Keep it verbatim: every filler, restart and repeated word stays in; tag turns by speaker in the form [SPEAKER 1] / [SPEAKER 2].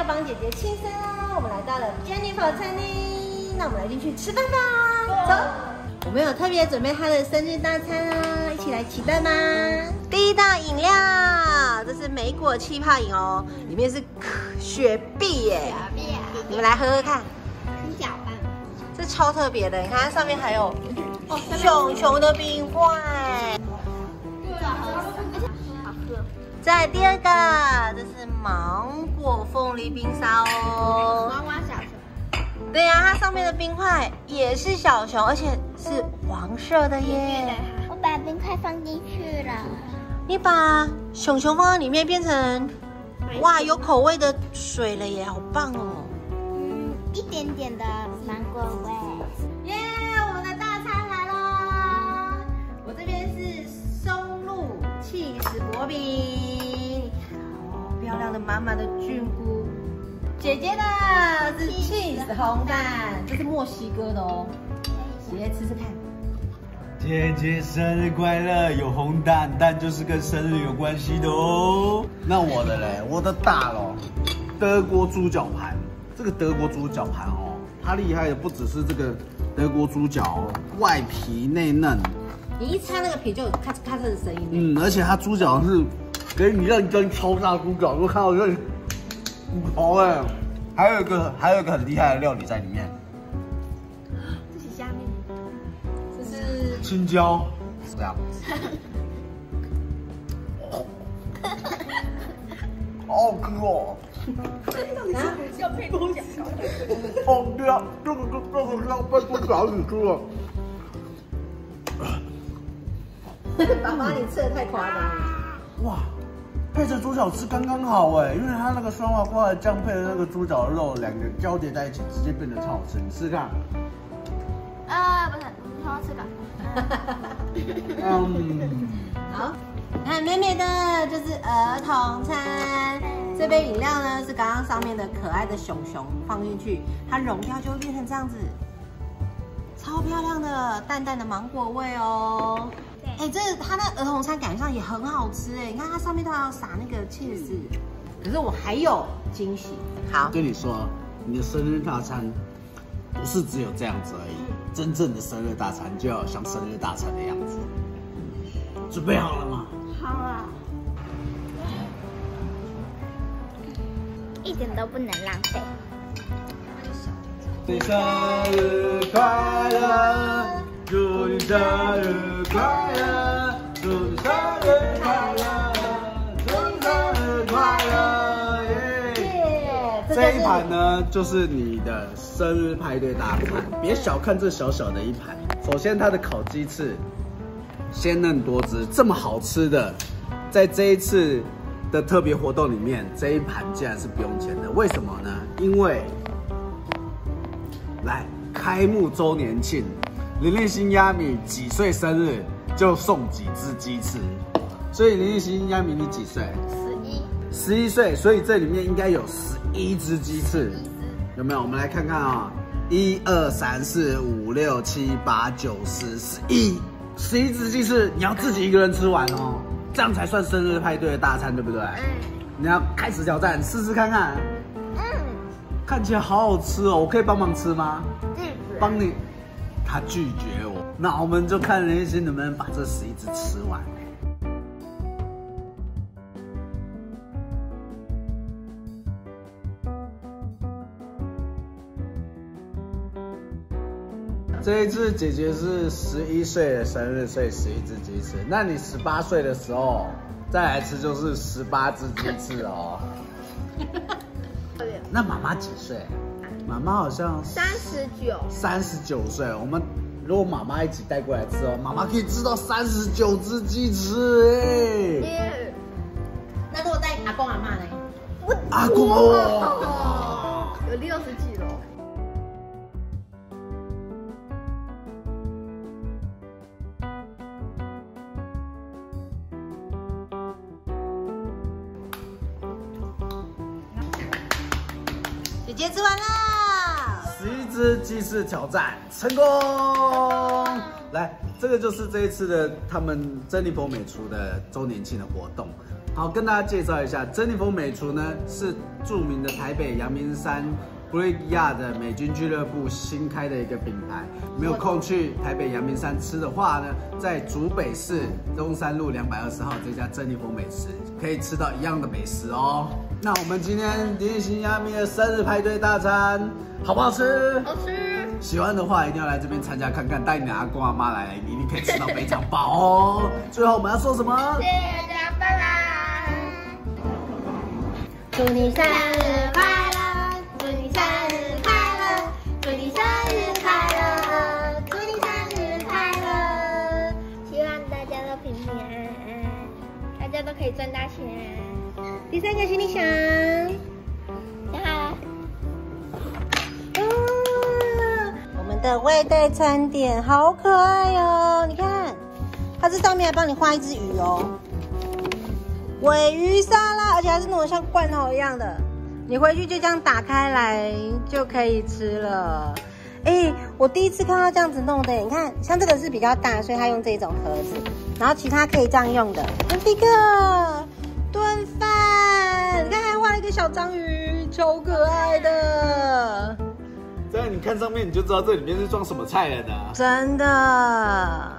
[SPEAKER 1] 帮姐姐庆生哦！我们来到了 Jennifer 餐厅，那我们来进去吃饭吧。走，我们有特别准备她的生日大餐啊，一起来期待吧。第一道饮料，这是莓果气泡饮哦，里面是雪碧耶，
[SPEAKER 2] 雪碧，
[SPEAKER 1] 你们来喝喝看。
[SPEAKER 2] 很搅拌，
[SPEAKER 1] 这超特别的，你看它上面还有熊熊的冰块。再来第二个，这是芒果凤梨冰沙哦。
[SPEAKER 2] 娃娃小熊。
[SPEAKER 1] 对呀、啊，它上面的冰块也是小熊，而且是黄色的耶。
[SPEAKER 2] 我把冰块放进去了。
[SPEAKER 1] 你把熊熊放在里面，变成哇有口味的水了耶，好棒哦。
[SPEAKER 2] 嗯，一点点的芒果味。
[SPEAKER 1] 耶，我们的大餐来了。我这边是松露起司薄饼，你看哦，漂亮的满满的菌菇。姐姐的是 cheese 红蛋，这是墨西哥的哦。姐姐吃吃看。
[SPEAKER 3] 姐姐生日快乐！有红蛋，蛋就是跟生日有关系的哦。那我的嘞，我的大咯，德国猪脚盘。这个德国猪脚盘哦，它厉害的不只是这个德国猪脚哦，外皮内嫩。
[SPEAKER 1] 你一擦那个皮就有咔嚓咔嚓的声音。
[SPEAKER 3] 嗯，而且它猪脚是给你认真超大猪脚，都看到这骨头哎。还有一个还有一个很厉害的料理在里面，
[SPEAKER 2] 这是虾米？
[SPEAKER 1] 这是
[SPEAKER 3] 青椒，这样。好好吃哦！
[SPEAKER 2] 要配猪脚。
[SPEAKER 3] 哦，对啊，这个这这个要被猪脚给吃了。
[SPEAKER 1] 爸爸，你吃的太夸张了。
[SPEAKER 3] 哇，配着猪脚吃刚刚好哎，因为它那个酸滑瓜的酱配的那个猪脚肉，两个交叠在一起，直接变得超好吃。你试试看。
[SPEAKER 2] 啊，不是，你好好吃吧。
[SPEAKER 3] 嗯，
[SPEAKER 1] 好，你看美美的就是儿童餐。这杯饮料呢是刚刚上面的可爱的熊熊放进去，它融掉就会变成这样子，超漂亮的淡淡的芒果味哦。哎、欸，这它的儿童餐感觉上也很好吃哎，你看它上面都要撒那个 cheese。可是我还有惊喜，好，
[SPEAKER 3] 我跟你说，你的生日大餐不是只有这样子而已，真正的生日大餐就要像生日大餐的样子。准备好了吗？
[SPEAKER 2] 好了。一点都不能浪费。
[SPEAKER 3] 你生日快乐，祝你生日快乐，祝你生日快乐，祝你生日快乐！耶！这一盘呢，就是你的生日派对大盘，别小看这小小的一盘。首先，它的烤鸡翅鲜嫩多汁，这么好吃的，在这一次的特别活动里面，这一盘竟然是不用钱的，为什么呢？因为来开幕周年庆，林立新鸭米几岁生日就送几只鸡翅，所以林立新鸭米你几岁？
[SPEAKER 2] 十一。
[SPEAKER 3] 十一岁，所以这里面应该有十一只鸡翅，有没有？我们来看看啊、哦，一二三四五六七八九十十一，十一只鸡翅，你要自己一个人吃完哦。这样才算生日派对的大餐，对不对？嗯。你要开始挑战，试试看看。
[SPEAKER 2] 嗯。看
[SPEAKER 3] 起来好好吃哦，我可以帮忙吃吗？
[SPEAKER 2] 嗯。
[SPEAKER 3] 帮你。他拒绝我，那我们就看林立新能不能把这十一只吃完。这一次姐姐是十一岁的生日，所以十一只鸡翅。那你十八岁的时候再来吃，就是十八只鸡翅哦。那妈妈几岁？妈妈好像
[SPEAKER 2] 三十九。
[SPEAKER 3] 三十九岁。我们如果妈妈一起带过来吃哦，妈妈可以吃到三十九只鸡翅哎。
[SPEAKER 1] 那如果带阿公阿嬤呢？
[SPEAKER 2] 我
[SPEAKER 3] 阿公哦，
[SPEAKER 2] 有六十几了。
[SPEAKER 1] 姐姐吃完了，
[SPEAKER 3] 十一只鸡翅挑战成功！来， 这个就是这一次的他们珍妮佛美厨的周年庆的活动。好，跟大家介绍一下，珍妮佛美厨呢是著名的台北阳明山布瑞吉亚的美军俱乐部新开的一个品牌。没有空去台北阳明山吃的话呢，在竹北市中山路两百二十号这家珍妮佛美食可以吃到一样的美食哦。那我们今天点心亚米的生日派对大餐好不好吃？
[SPEAKER 2] 好吃。
[SPEAKER 3] 喜欢的话一定要来这边参加看看，带你的阿公阿妈来，一定可以吃到非常饱哦。最后我们要说什么？
[SPEAKER 2] 谢谢大家，拜拜。
[SPEAKER 1] 祝你生日快乐，祝你生日快乐，祝你生日快乐，祝你生日快乐。
[SPEAKER 2] 希望大家都平平安安，大家都可以赚大钱。
[SPEAKER 1] 第三个行李箱，
[SPEAKER 2] 你好。
[SPEAKER 1] 我们的味带餐点好可爱哦！你看，它这上面还帮你画一只鱼哦，鲔鱼沙拉，而且还是那种像罐头一样的，你回去就这样打开来就可以吃了。哎，我第一次看到这样子弄的，你看，像这个是比较大，所以它用这种盒子，然后其他可以这样用的。这个炖饭，你看还画了一个小章鱼，超可爱的。
[SPEAKER 3] 这样你看上面你就知道这里面是装什么菜了的。
[SPEAKER 1] 真的。